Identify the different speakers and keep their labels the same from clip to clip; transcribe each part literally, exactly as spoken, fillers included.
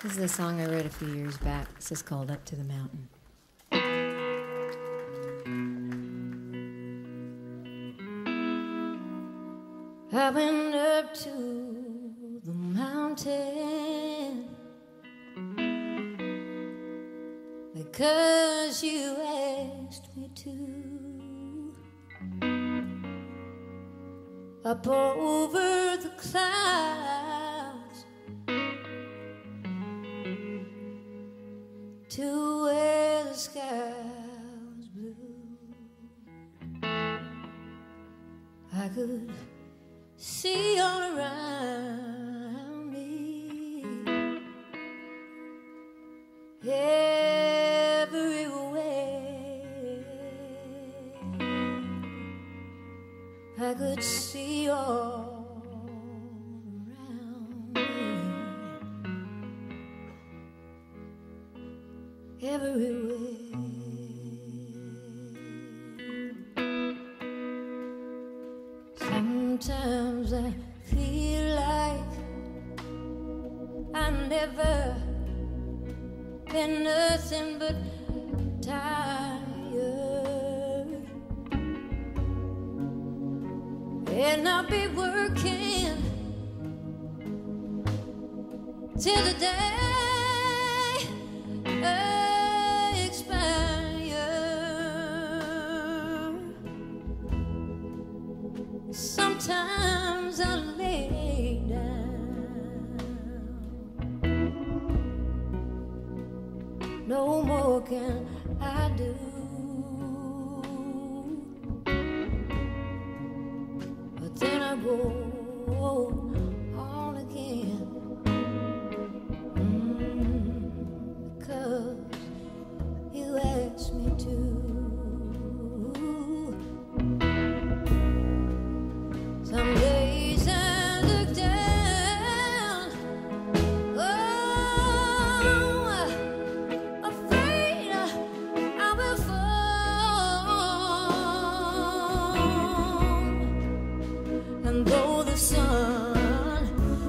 Speaker 1: This is a song I wrote a few years back. This is called Up to the Mountain. I went up to the mountain because you asked me to. Up over the clouds to where the sky was blue. I could see all around me, everywhere. I could see all around me, everywhere. Sometimes I feel like I never been nothing but tired, and I'll be working till the day I expire. Sometimes I lay down, no more can I do, but then I go on again, mm, because you asked me to. Some days I look down, oh, afraid I will fall. And though the sun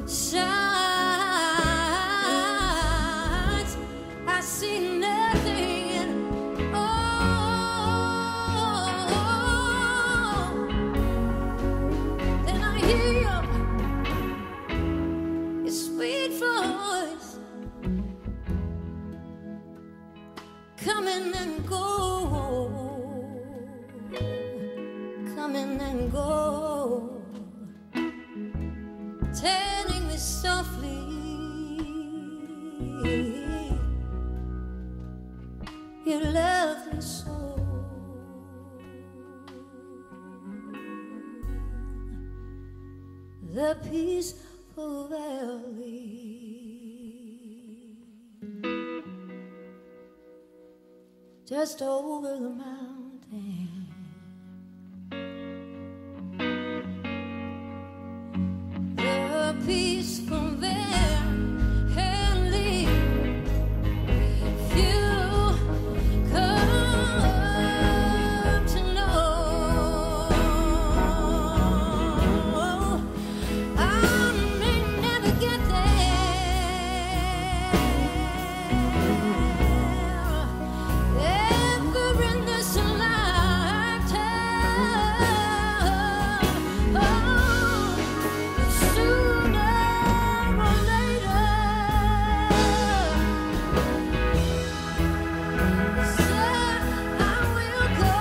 Speaker 1: shines, I see nothing. Coming and go, coming and go, telling me softly, you love me so. The peaceful valley, just over the mountain, the peaceful valley, you come to know. I may never get there, ever in this lifetime, oh, but sooner or later, sir, I will go.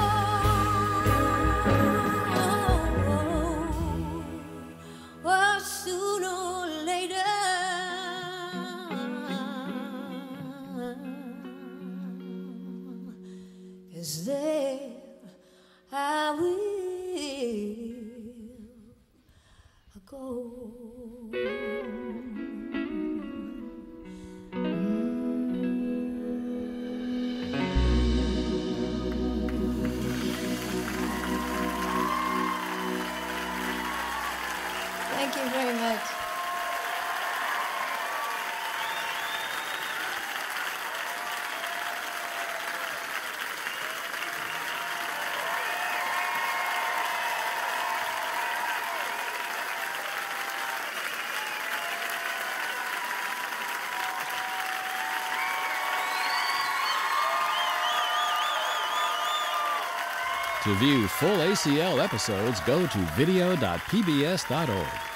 Speaker 1: Oh, sooner or later, is there I will go. Thank you very much.
Speaker 2: To view full A C L episodes, go to video dot p b s dot org.